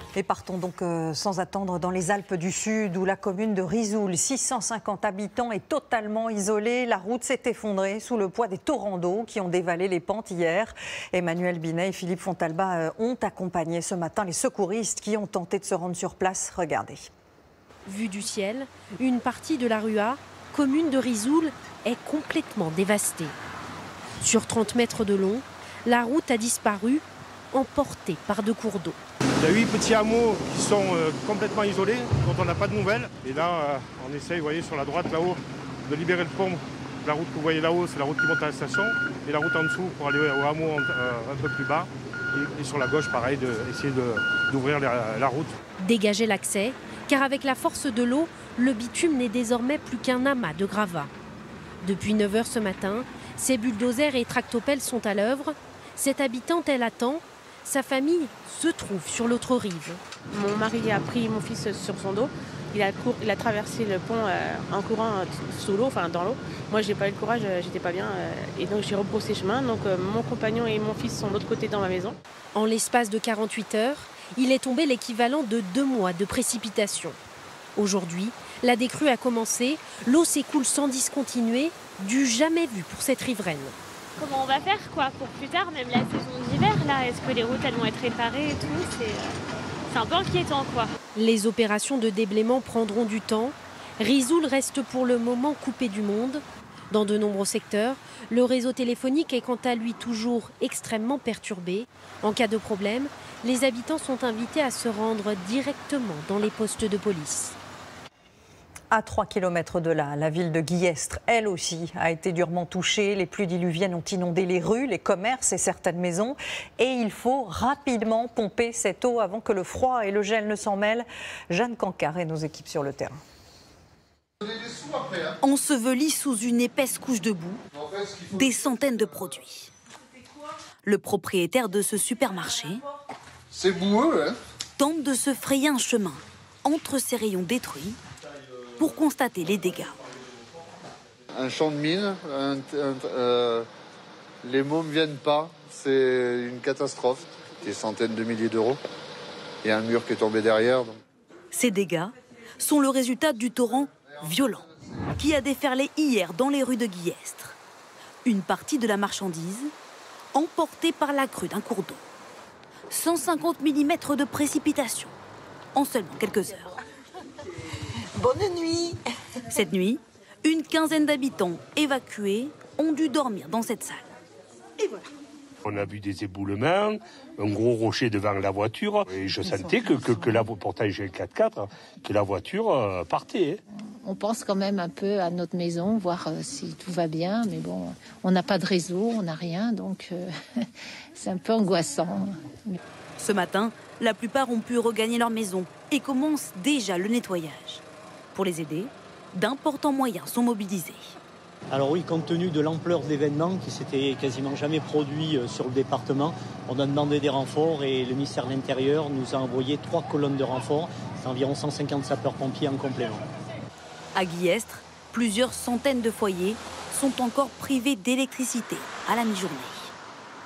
Et partons donc sans attendre dans les Alpes du Sud où la commune de Risoul, 650 habitants, est totalement isolée. La route s'est effondrée sous le poids des torrents d'eau qui ont dévalé les pentes hier. Emmanuel Binet et Philippe Fontalba ont accompagné ce matin les secouristes qui ont tenté de se rendre sur place. Regardez. Vue du ciel, une partie de la Rua, commune de Risoul, est complètement dévastée. Sur 30 mètres de long, la route a disparu, emportée par 2 cours d'eau. Il y a 8 petits hameaux qui sont complètement isolés, dont on n'a pas de nouvelles. Et là, on essaye, vous voyez, sur la droite là-haut, de libérer le pont. La route que vous voyez là-haut, c'est la route qui monte à la station. Et la route en dessous pour aller au hameau un peu plus bas. Et sur la gauche, pareil, d'essayer d'ouvrir la route. Dégager l'accès, car avec la force de l'eau, le bitume n'est désormais plus qu'un amas de gravats. Depuis 9 h ce matin, ces bulldozers et tractopelles sont à l'œuvre. Cette habitante, elle attend. Sa famille se trouve sur l'autre rive. Mon mari a pris mon fils sur son dos. Il a traversé le pont en courant sous l'eau, enfin dans l'eau. Moi, j'ai pas eu le courage, j'étais pas bien. Et donc, j'ai rebroussé chemin. Donc, mon compagnon et mon fils sont de l'autre côté dans ma maison. En l'espace de 48 heures, il est tombé l'équivalent de 2 mois de précipitations. Aujourd'hui, la décrue a commencé. L'eau s'écoule sans discontinuer, du jamais vu pour cette riveraine. Comment on va faire pour plus tard, même la saison d'hiver là? Est-ce que les routes elles vont être réparées et tout? C'est un peu inquiétant Les opérations de déblaiement prendront du temps. Risoul reste pour le moment coupé du monde. Dans de nombreux secteurs, le réseau téléphonique est quant à lui toujours extrêmement perturbé. En cas de problème, les habitants sont invités à se rendre directement dans les postes de police. À 3 km de là, la ville de Guillestre, elle aussi, a été durement touchée. Les pluies diluviennes ont inondé les rues, les commerces et certaines maisons. Et il faut rapidement pomper cette eau avant que le froid et le gel ne s'en mêlent. Jeanne Cancard et nos équipes sur le terrain. Ensevelis sous une épaisse couche de boue, des centaines de produits. Le propriétaire de ce supermarché c'est boueux, hein, tente de se frayer un chemin entre ces rayons détruits pour constater les dégâts. Un champ de mine, les mots ne viennent pas, c'est une catastrophe. Des centaines de milliers d'euros. Il y a un mur qui est tombé derrière. Donc. Ces dégâts sont le résultat du torrent violent qui a déferlé hier dans les rues de Guillestre. Une partie de la marchandise emportée par la crue d'un cours d'eau. 150 mm de précipitation en seulement quelques heures. Bonne nuit. Cette nuit, une quinzaine d'habitants évacués ont dû dormir dans cette salle. Et voilà. On a vu des éboulements, un gros rocher devant la voiture. Et je sentais que la voiture, pourtant j'ai le 4x4, que la voiture partait. On pense quand même un peu à notre maison, voir si tout va bien. Mais bon, on n'a pas de réseau, on n'a rien, donc c'est un peu angoissant. Ce matin, la plupart ont pu regagner leur maison et commencent déjà le nettoyage. Pour les aider, d'importants moyens sont mobilisés. Alors oui, compte tenu de l'ampleur de l'événement qui s'était quasiment jamais produit sur le département, on a demandé des renforts et le ministère de l'Intérieur nous a envoyé 3 colonnes de renforts. C'est environ 150 sapeurs-pompiers en complément. À Guillestre, plusieurs centaines de foyers sont encore privés d'électricité à la mi-journée.